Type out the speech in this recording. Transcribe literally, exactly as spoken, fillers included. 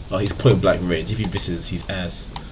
Oh, he's point blank range. If he misses, he's ass.